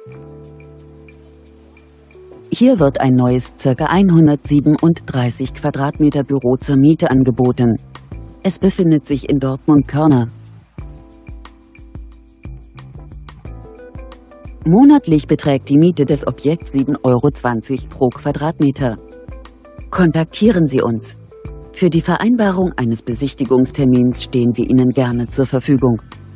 Hier wird ein neues ca. 137 Quadratmeter Büro zur Miete angeboten. Es befindet sich in Dortmund-Körner. Monatlich beträgt die Miete des Objekts 7,20 € pro Quadratmeter. Kontaktieren Sie uns. Für die Vereinbarung eines Besichtigungstermins stehen wir Ihnen gerne zur Verfügung.